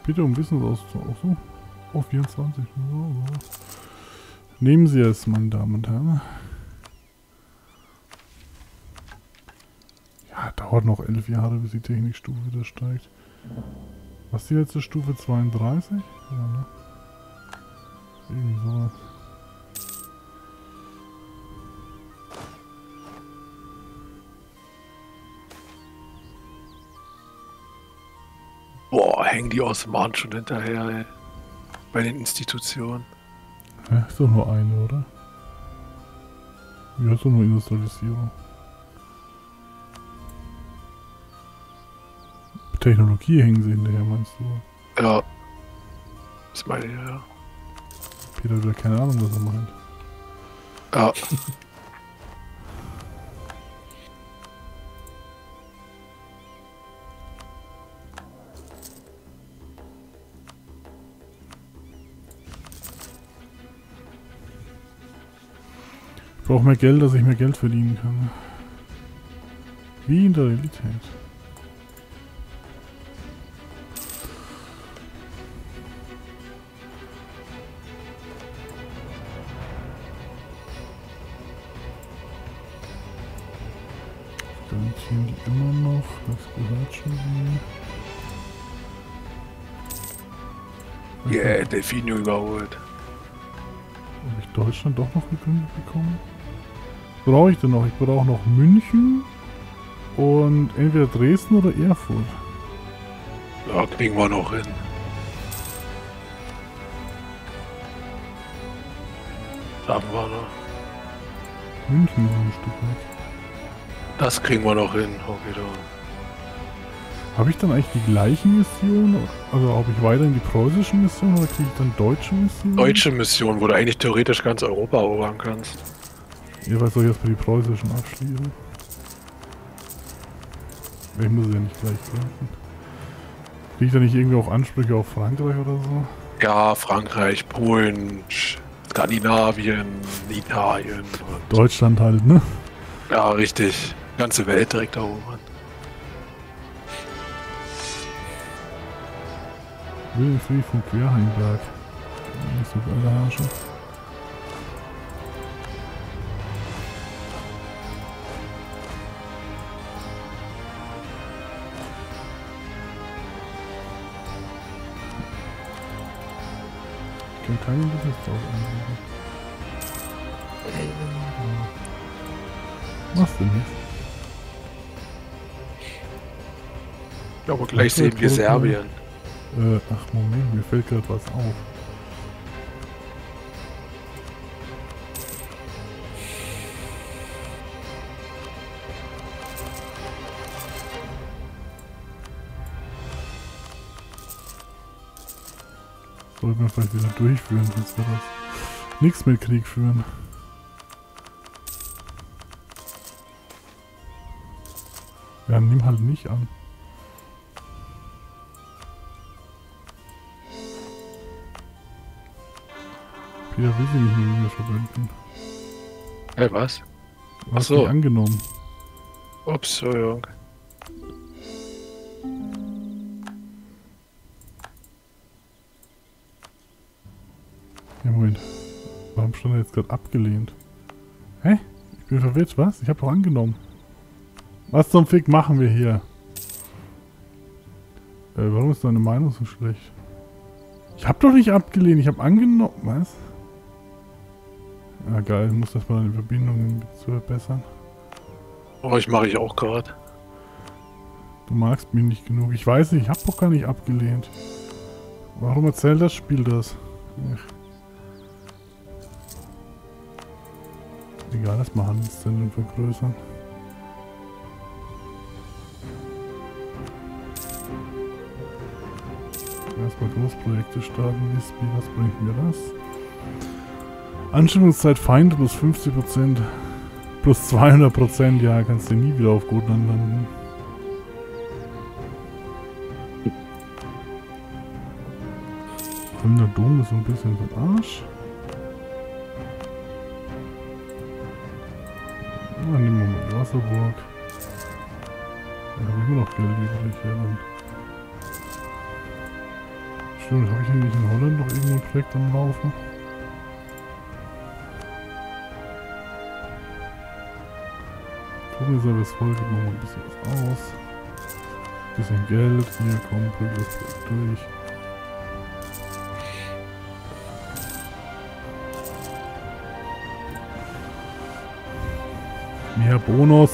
Bitte um Wissensaustausch. Auch so. Oh, 24. So. Nehmen Sie es, meine Damen und Herren. Ja, dauert noch 11 Jahre, bis die Technikstufe wieder steigt. Was ist die letzte Stufe? 32? Ja, ne? Irgendwie sowas. Boah, hängen die Osmanen schon hinterher, ey. Bei den Institutionen. Ja, ist doch nur eine, oder? Ja, ist doch nur Industrialisierung. Technologie hängen sie hinterher, meinst du? Ja. Das meine ich, ja. Peter hat ja keine Ahnung, was er meint. Ja. Ich brauche mehr Geld, dass ich mehr Geld verdienen kann. Wie in der Realität. Garantieren die immer noch, das gehört schon so. Yeah, Delfino überholt. Habe ich Deutschland doch noch gekündigt bekommen? Was brauche ich denn noch? Ich brauche noch München und entweder Dresden oder Erfurt. Ja, kriegen wir noch hin. Schaffen wir noch. München ist ein Stück weg. Das kriegen wir noch hin, okay, Habe ich dann eigentlich die gleichen Missionen? Also habe ich weiterhin die preußischen Missionen oder kriege ich dann deutsche Missionen? Deutsche Mission, wo du eigentlich theoretisch ganz Europa erobern kannst. Ja, was soll ich erstmal die preußischen abschließen? Ich muss es ja nicht gleich greifen. Kriege ich da nicht irgendwie auch Ansprüche auf Frankreich oder so? Ja, Frankreich, Polen, Skandinavien, Italien. Und Deutschland halt, ne? ja, richtig. Ganze Welt direkt erobern. Wilhelmfried von Querheimberg. Nicht so geile Herrschaft. Ich kann keinen Business-Tausch anbieten. Was denn jetzt? Ja, aber gleich sehen wir Serbien. Ach Moment, mir fällt gerade was auf. Sollten wir vielleicht wieder durchführen, sonst wird das nichts mit Krieg führen. Ja, nimm halt nicht an. Peter will sie nicht mehr mit mir verbünden. Hey, was? Du hast Ach so. sie angenommen. Ups, Entschuldigung. Ja, Moment. Warum stand er jetzt gerade abgelehnt? Hä? Ich bin verwirrt, was? Ich habe doch angenommen. Was zum Fick machen wir hier? Warum ist deine Meinung so schlecht? Ich habe doch nicht abgelehnt, ich habe angenommen. Was? Ja, geil, ich muss das mal in Verbindungen zu verbessern. Oh, ich mache ich auch gerade. Du magst mich nicht genug. Ich weiß nicht, ich habe doch gar nicht abgelehnt. Warum erzählt das Spiel das? Ach. Egal, lass mal Handelszentren vergrößern. Erstmal Großprojekte starten. Wispy, was bringt mir das? Anstellungszeit Feind plus 50%. Plus 200%. Ja, kannst du nie wieder auf Gotland landen. Der Dom ist so ein bisschen für den Arsch. Na, nehmen wir mal die Wasserburg. Da habe ich immer noch Geld übrig. Ja, dann. Stimmt, habe ich nämlich in Holland noch irgendwo ein Projekt am Laufen? Gucken wir mal, was folgt. Machen wir ein bisschen was aus. Bisschen Geld. Hier, komm, bring das Projekt durch. Mehr Bonus.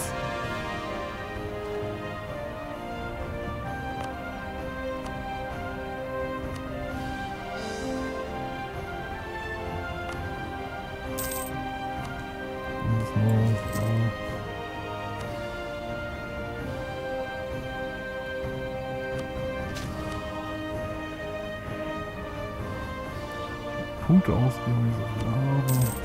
Punkte ausgeben, wie so viel habe.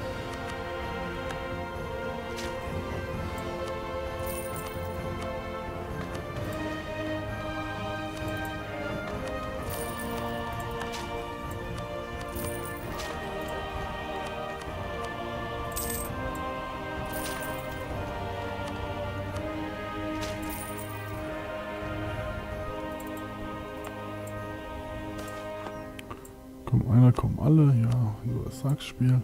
Kommt einer, kommen alle, ja, so das Sackspiel.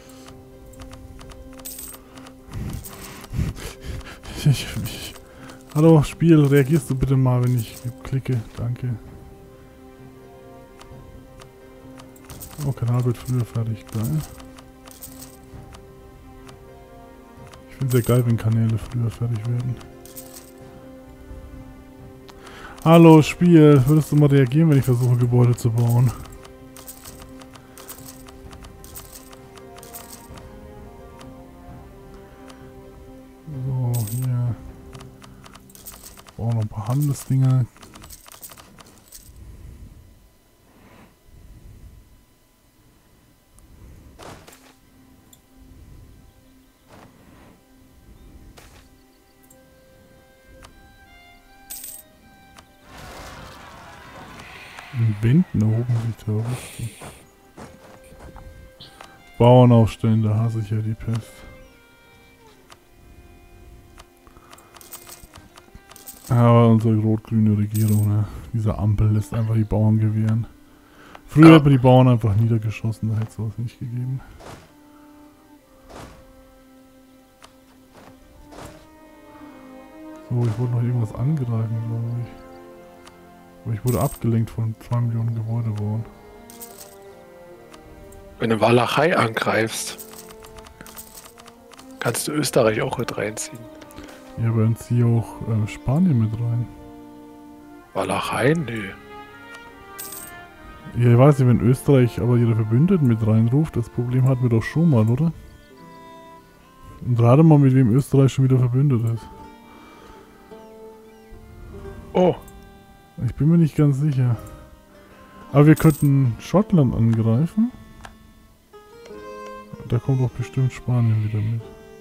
Hallo Spiel, reagierst du bitte mal, wenn ich klicke, danke. Oh, Kanal wird früher fertig, geil. Ich finde es sehr geil, wenn Kanäle früher fertig werden. Hallo Spiel, würdest du mal reagieren, wenn ich versuche Gebäude zu bauen? So, hier. Brauchen noch ein paar Handelsdinger. In Wänden erhoben sich Terroristen. Bauern aufstellen, da hasse ich ja die Pest. Aber unsere rot-grüne Regierung, ne? Diese Ampel lässt einfach die Bauern gewähren. Früher hat man die Bauern einfach niedergeschossen, da hätte es sowas nicht gegeben. So, ich wollte noch irgendwas angreifen, glaube ich. Aber ich wurde abgelenkt von 2 Millionen Gebäude bauen. Wenn du Walachei angreifst, kannst du Österreich auch mit reinziehen. Ja, aber dann ziehe auch Spanien mit rein. Walachei? Nee. Ja, ich weiß nicht, wenn Österreich aber ihre Verbündeten mit reinruft, das Problem hatten wir doch schon mal, oder? Und rate mal, mit wem Österreich schon wieder verbündet ist. Oh. Ich bin mir nicht ganz sicher. Aber wir könnten Schottland angreifen. Da kommt doch bestimmt Spanien wieder mit.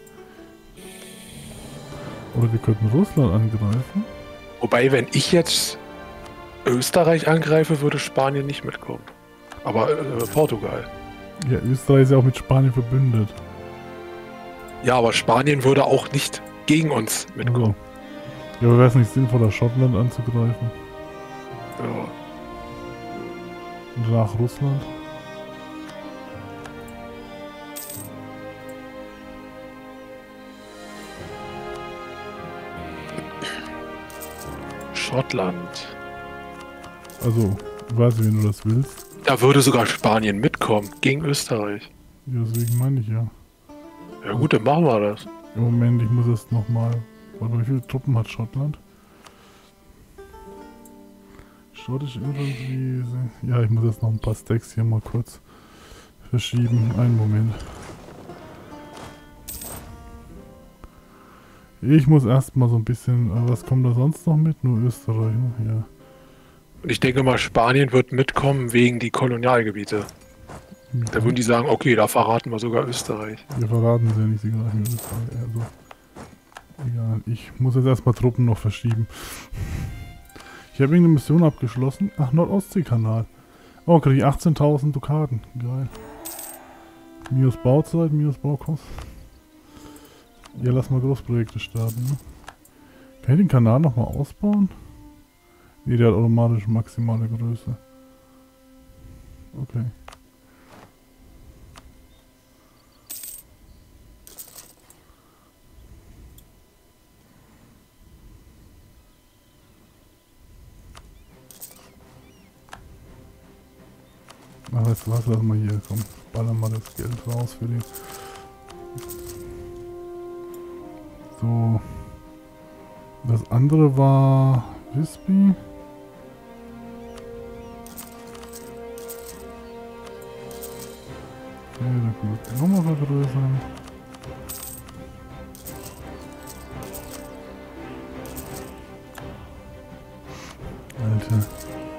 Oder wir könnten Russland angreifen. Wobei, wenn ich jetzt Österreich angreife, würde Spanien nicht mitkommen. Aber Portugal. Ja, Österreich ist ja auch mit Spanien verbündet. Ja, aber Spanien würde auch nicht gegen uns mitkommen. Also. Ja, aber wäre es nicht sinnvoller, Schottland anzugreifen? Ja. Und danach Russland? Schottland. Also, ich weiß nicht, wenn du das willst. Da würde sogar Spanien mitkommen, gegen Österreich. Ja, deswegen meine ich ja. Ja gut, dann machen wir das. Im Moment, ich muss es nochmal... Warte, wie viele Truppen hat Schottland? Schottische Infanterie... Ja, ich muss jetzt noch ein paar Stacks hier mal kurz verschieben. Einen Moment. Ich muss erstmal so ein bisschen... Was kommt da sonst noch mit? Nur Österreich, ne? Ja. Und ich denke mal, Spanien wird mitkommen wegen die Kolonialgebiete. Da würden die sagen, okay, da verraten wir sogar Österreich. Wir verraten sie ja nicht, sie greifen Österreich. Also, egal, ich muss jetzt erstmal Truppen noch verschieben. Ich habe irgendeine Mission abgeschlossen. Ach, Nordostseekanal. Oh, kriege ich 18.000 Dukaten. Geil. Minus Bauzeit, minus Baukosten. Ja, lass mal Großprojekte starten. Ne? Kann ich den Kanal nochmal ausbauen? Ne, der hat automatisch maximale Größe. Okay. Ach, weißt du was, lass mal hier, komm, ballern mal das Geld raus für den. So. Das andere war Wispy. Okay, dann können wir die nochmal vergrößern. Alter.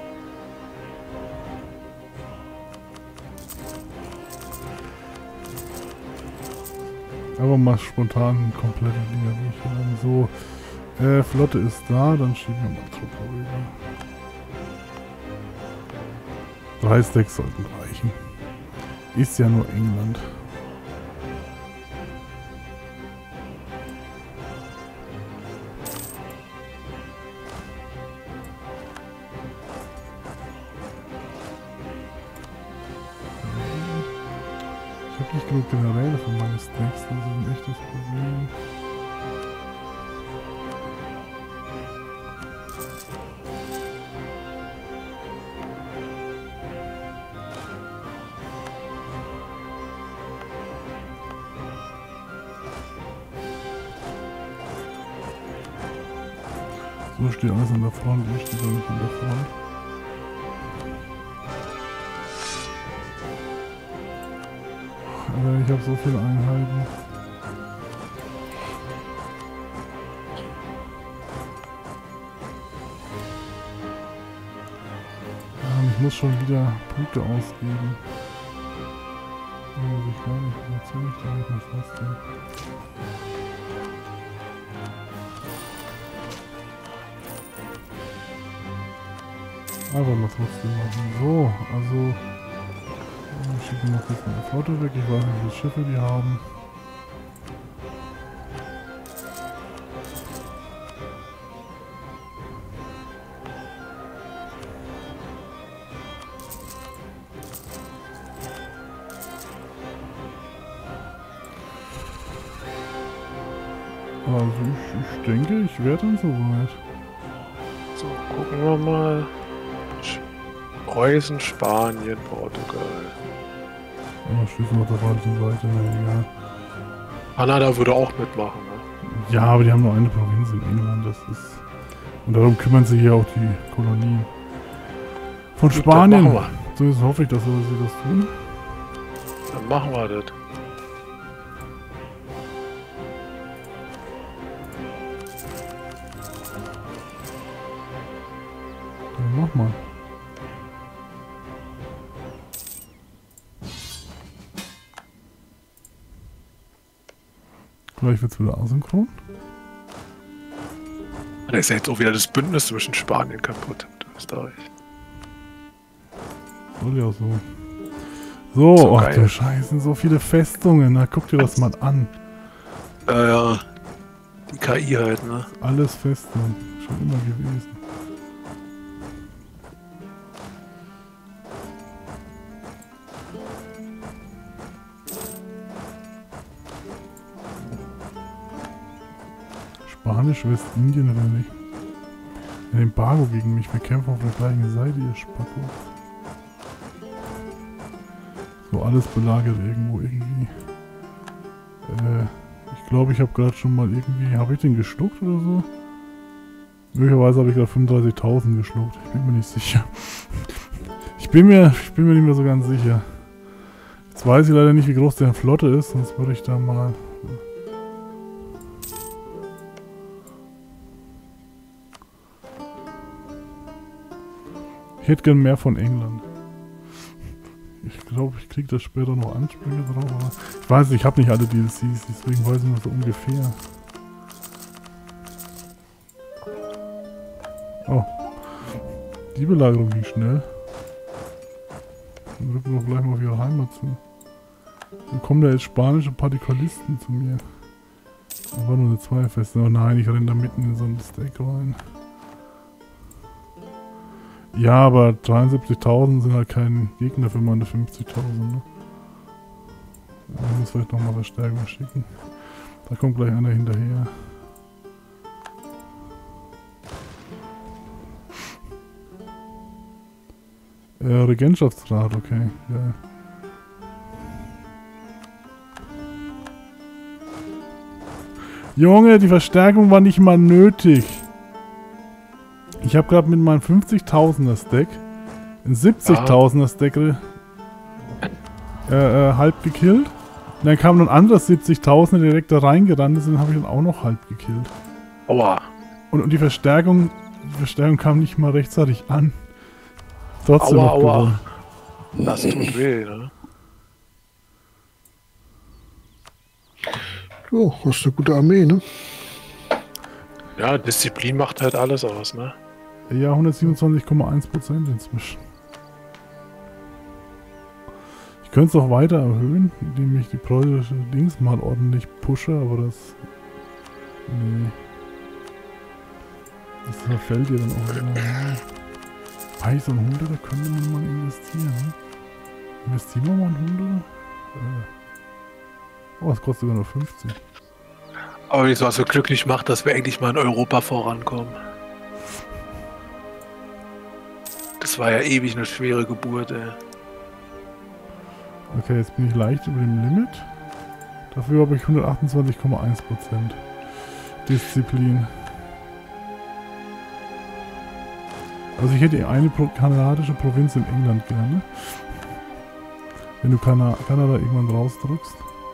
Aber mal spontan komplette Dinger durchgehen. So, Flotte ist da, dann schieben wir mal Truppe rüber. 3 Stacks sollten reichen. Ist ja nur England. Ich habe nicht genug Generäle für meine Stacks, das ist ein echtes Problem. So steht alles an der Front, ich stehe doch nicht an der Front. Aber ich habe so viele Einheiten. Ich muss schon wieder Punkte ausgeben. Muss ich gar nicht, was soll ich damit nicht fassen? Aber mal trotzdem machen. So, also ich schicke noch kurz meine Flotte weg. Ich weiß nicht, wie viele Schiffe die haben. Also ich denke, ich werde dann soweit. So, gucken wir mal. Preußen, Spanien, Portugal. Oh, Schlüssel auf der falschen Seite, ne, egal. Kanada würde auch mitmachen, ne? Ja, aber die haben nur eine Provinz in England, das ist... Und darum kümmern sich ja auch die Kolonien. Von Gut, Spanien. dann machen Zumindest hoffe ich, dass sie das tun. Dann machen wir das. Dann mach mal. Vielleicht wird es wieder asynchron. Da ist ja jetzt auch wieder das Bündnis zwischen Spanien kaputt und Österreich. Soll ja so. So, So oh geil. du Scheiße, so viele Festungen. Na, guck dir das mal an. Ja, die KI halt, ne? Alles Festungen. Schon immer gewesen. Spanisch, Westindien oder nicht? Ein Embargo gegen mich. Wir kämpfen auf der gleichen Seite, ihr Spacko. So, alles belagert irgendwo irgendwie. Ich glaube, ich habe gerade schon mal irgendwie... Habe ich den geschluckt oder so? Möglicherweise habe ich gerade 35.000 geschluckt. Ich bin mir nicht sicher. Ich bin mir nicht mehr so ganz sicher. Jetzt weiß ich leider nicht, wie groß der Flotte ist, sonst würde ich da mal... Ich hätte gern mehr von England. Ich glaube, ich kriege das später noch Ansprüche drauf, aber ich weiß nicht, ich habe nicht alle DLCs, deswegen weiß ich nur so ungefähr. Oh. Die Belagerung ging schnell. Dann rücken wir gleich mal auf ihre Heimat zu. Dann kommen da jetzt spanische Partikalisten zu mir. Da war nur eine Zweifeste. Oh nein, ich renne da mitten in so einen Stack rein. Ja, aber 73.000 sind halt kein Gegner für meine 50.000, ne? Ich muss vielleicht nochmal Verstärkung schicken. Da kommt gleich einer hinterher. Regentschaftsrat, okay. Ja. Junge, die Verstärkung war nicht mal nötig. Ich habe gerade mit meinem 50.000er Stack ein 70.000er Stack halb gekillt. Und dann kam ein anderes 70.000er direkt da reingerannt ist und den habe ich dann auch noch halb gekillt. Aua. Und die Verstärkung kam nicht mal rechtzeitig an. Trotzdem noch gewonnen. Das tut weh, ne? Jo, hast eine gute Armee, ne? Ja, Disziplin macht halt alles aus, ne? Ja, 127,1% inzwischen. Ich könnte es auch weiter erhöhen, indem ich die preußische Dings mal ordentlich pushe, aber das... Nee. Das verfällt dir dann auch wieder. Bei so ein 100er könnte man mal investieren, ne? Investieren wir mal ein 100er? Oh, es kostet sogar nur 50. Aber wie es war so glücklich macht, dass wir endlich mal in Europa vorankommen. Das war ja ewig eine schwere Geburt, ey. Okay, jetzt bin ich leicht über dem Limit. Dafür habe ich 128,1% Disziplin. Also ich hätte eine kanadische Provinz in England gerne. Wenn du Kanada irgendwann rausdrückst.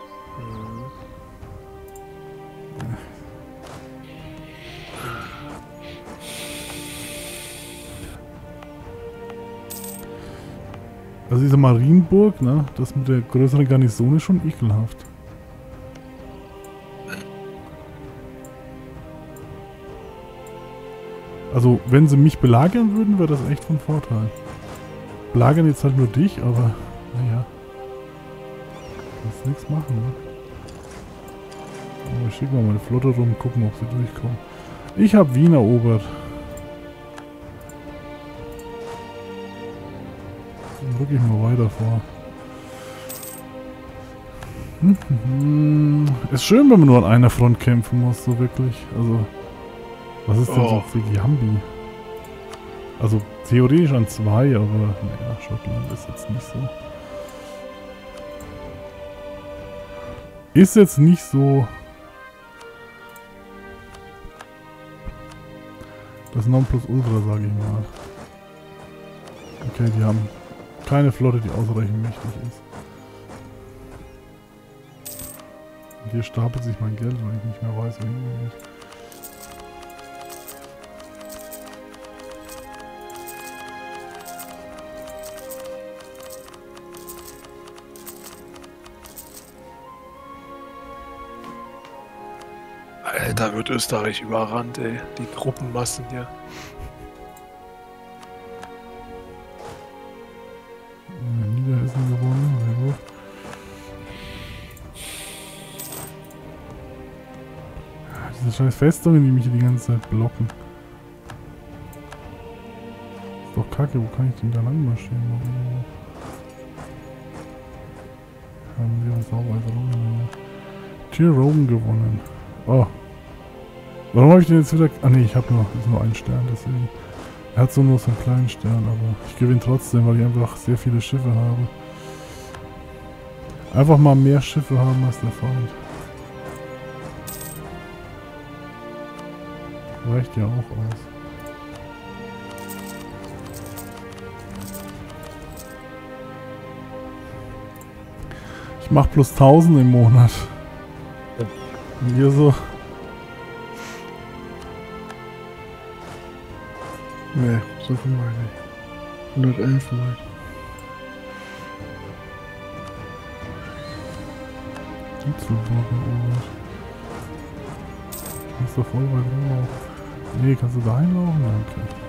Also diese Marienburg, ne, das mit der größeren Garnison ist schon ekelhaft. Also wenn sie mich belagern würden, wäre das echt von Vorteil. Belagern jetzt halt nur dich, aber naja. Kannst nichts machen, ne? Aber ich schicke mal meine Flotte rum, gucken, ob sie durchkommen. Ich habe Wien erobert. Dann rück ich mal weiter vor. Ist schön, wenn man nur an einer Front kämpfen muss, so wirklich. Also, was ist denn so für Giambi? Also, theoretisch an zwei, aber naja, Schottland ist jetzt nicht so. Ist jetzt nicht so das Nonplusultra, sage ich mal. Okay, die haben keine Flotte, die ausreichend mächtig ist. Und hier stapelt sich mein Geld, weil ich nicht mehr weiß, wohin geht. Alter, wird Österreich überrannt, ey. Die Truppenmassen hier. Niederhessen gewonnen, sehr gut. Diese scheiß Festungen, die mich hier die ganze Zeit blocken. Ist doch kacke, wo kann ich denn da lang marschieren? Haben wir uns auch weiter rum. Tyrone gewonnen. Oh. Warum habe ich den jetzt wieder... Ah ne, ich habe nur einen Stern, deswegen. Er hat so nur so einen kleinen Stern, aber ich gewinne trotzdem, weil ich einfach sehr viele Schiffe habe. Einfach mal mehr Schiffe haben als der Feind. Reicht ja auch aus. Ich mach plus 1000 im Monat. Und hier so... Nee, so viel meine ich. 111 meine ich. Düsseldorf erobert. Kannst du voll weit rumlaufen? Nee, kannst du da hinlaufen? Danke.